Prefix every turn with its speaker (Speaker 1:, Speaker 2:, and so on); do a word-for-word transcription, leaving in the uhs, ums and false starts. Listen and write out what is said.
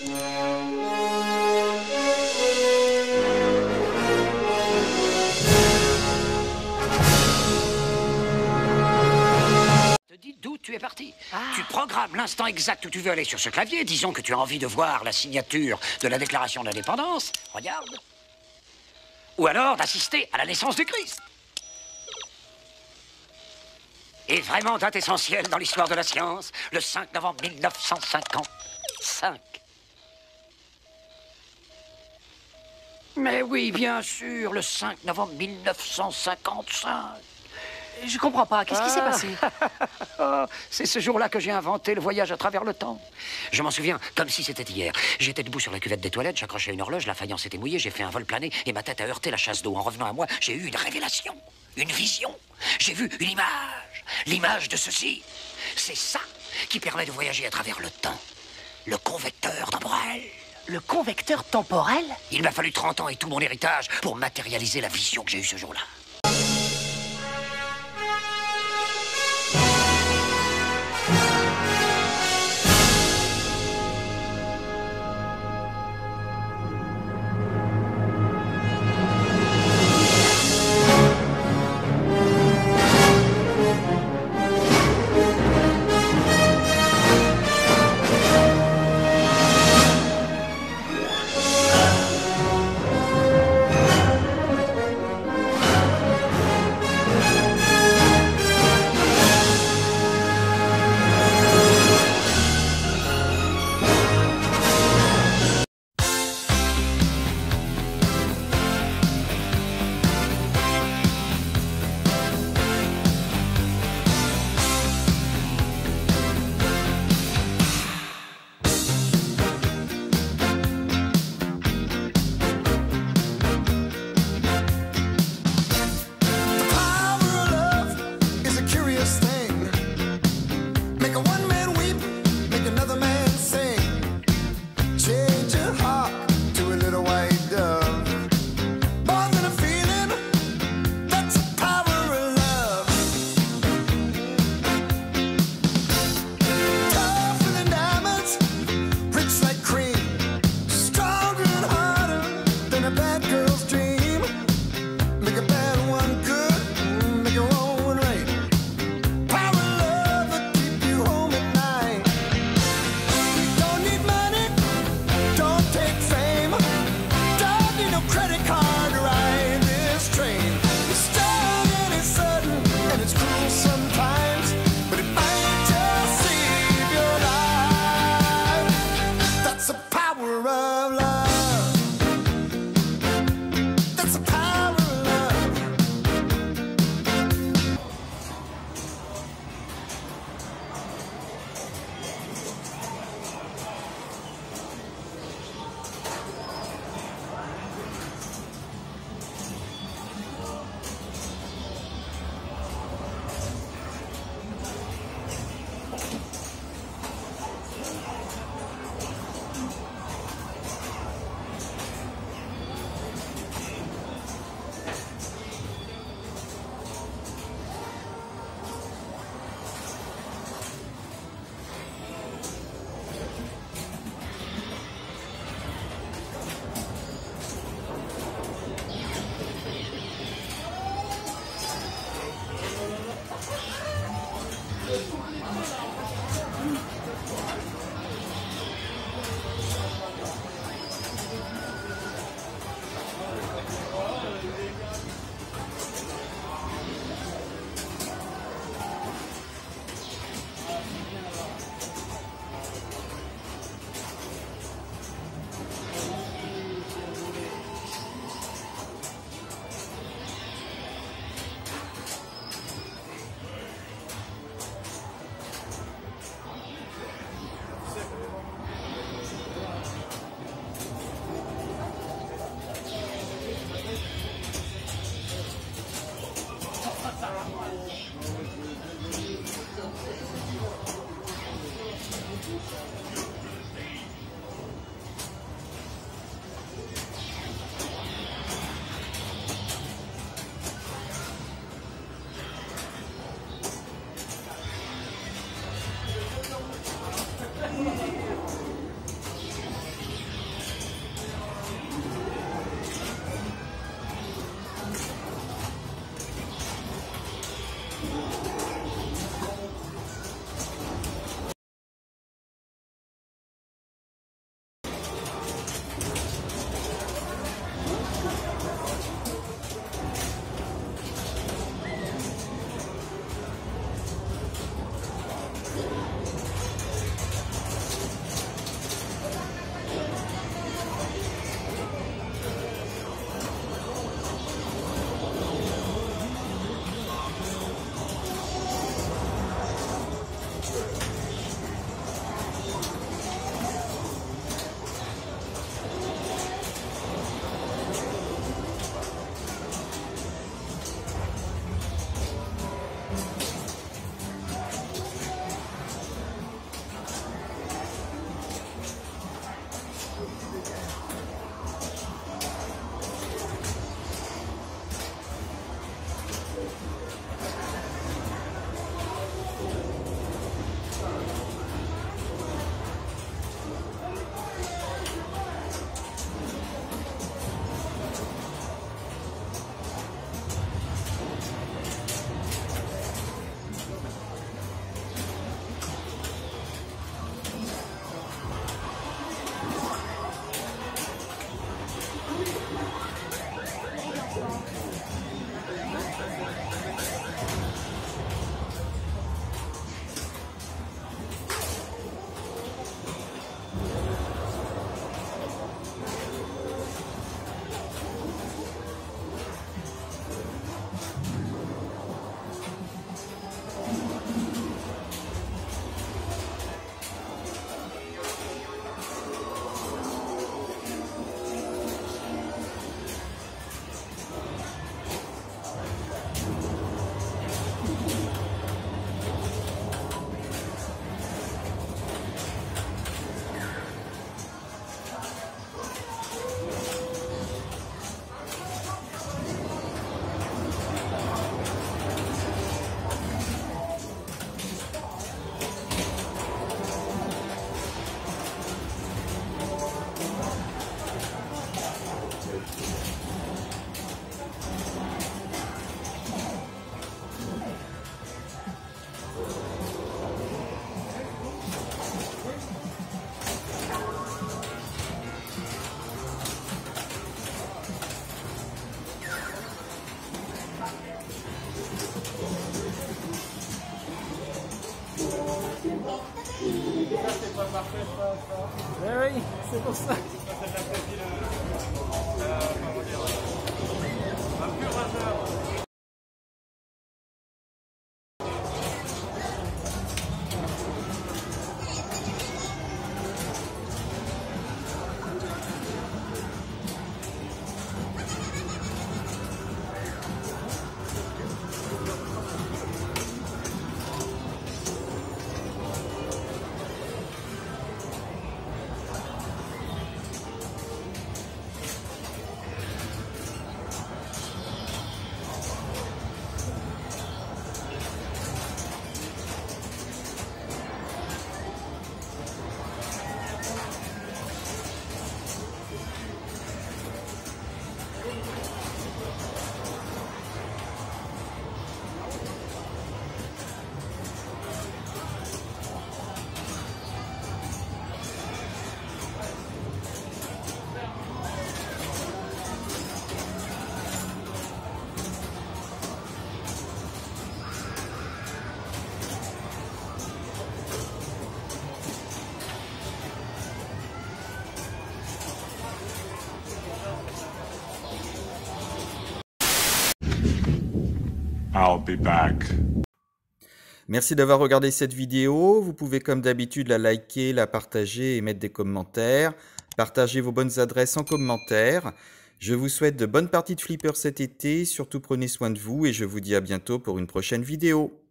Speaker 1: D'où tu es parti.
Speaker 2: Ah.
Speaker 1: Tu programmes l'instant exact où tu veux aller sur ce clavier. Disons que tu as envie de voir la signature de la déclaration d'indépendance. Regarde. Ou alors d'assister à la naissance du Christ. Et vraiment date essentielle dans l'histoire de la science, le cinq novembre mille neuf cent cinquante-cinq. Mais oui, bien sûr, le cinq novembre mille neuf cent cinquante-cinq.
Speaker 2: Je comprends pas. Qu'est-ce qui s'est passé?
Speaker 1: Oh, c'est ce jour-là que j'ai inventé le voyage à travers le temps. Je m'en souviens comme si c'était hier. J'étais debout sur la cuvette des toilettes, j'accrochais une horloge, la faïence était mouillée, j'ai fait un vol plané et ma tête a heurté la chasse d'eau. En revenant à moi, j'ai eu une révélation, une vision. J'ai vu une image, l'image de ceci. C'est ça qui permet de voyager à travers le temps. Le convecteur temporel.
Speaker 2: Le convecteur temporel?
Speaker 1: Il m'a fallu trente ans et tout mon héritage pour matérialiser la vision que j'ai eue ce jour-là.
Speaker 3: parfait, ça, ça.
Speaker 4: Eh oui, c'est pour ça.
Speaker 3: Ça, c'est de la plaisir. Euh, comment dire, un pur hasard.
Speaker 5: I'll be back.
Speaker 6: Merci d'avoir regardé cette vidéo. Vous pouvez comme d'habitude la liker, la partager et mettre des commentaires. Partagez vos bonnes adresses en commentaire. Je vous souhaite de bonnes parties de flipper cet été. Surtout prenez soin de vous et je vous dis à bientôt pour une prochaine vidéo.